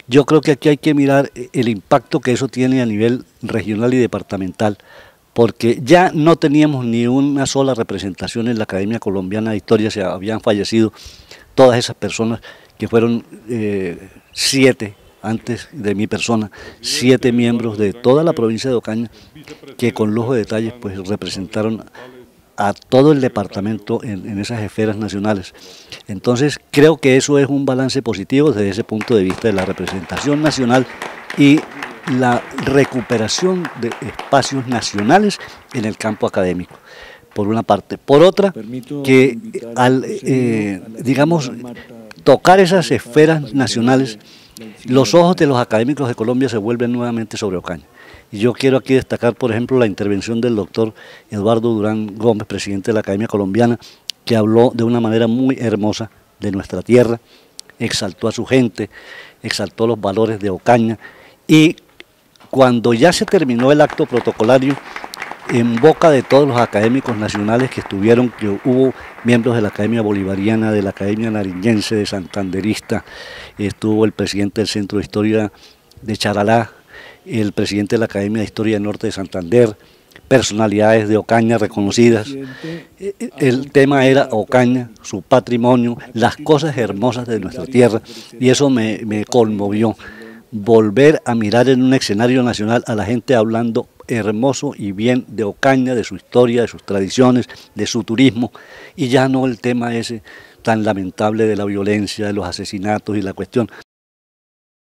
Yo creo que aquí hay que mirar el impacto que eso tiene a nivel regional y departamental, porque ya no teníamos ni una sola representación en la Academia Colombiana de Historia, se habían fallecido todas esas personas que fueron 7 antes de mi persona, 7 miembros de toda la provincia de Ocaña que con lujo de detalles pues representaron a todo el departamento en esas esferas nacionales. Entonces creo que eso es un balance positivo desde ese punto de vista de la representación nacional y la recuperación de espacios nacionales en el campo académico, por una parte. Por otra, que al, digamos, tocar esas esferas nacionales, los ojos de los académicos de Colombia se vuelven nuevamente sobre Ocaña. Y yo quiero aquí destacar, por ejemplo, la intervención del doctor Eduardo Durán Gómez, presidente de la Academia Colombiana, que habló de una manera muy hermosa de nuestra tierra, exaltó a su gente, exaltó los valores de Ocaña, y cuando ya se terminó el acto protocolario, en boca de todos los académicos nacionales que estuvieron, que hubo miembros de la Academia Bolivariana, de la Academia Nariñense, de Santanderista, estuvo el presidente del Centro de Historia de Charalá, el presidente de la Academia de Historia del Norte de Santander, personalidades de Ocaña reconocidas. El tema era Ocaña, su patrimonio, las cosas hermosas de nuestra tierra, y eso me conmovió. Volver a mirar en un escenario nacional a la gente hablando hermoso y bien de Ocaña, de su historia, de sus tradiciones, de su turismo, y ya no el tema ese tan lamentable de la violencia, de los asesinatos y la cuestión.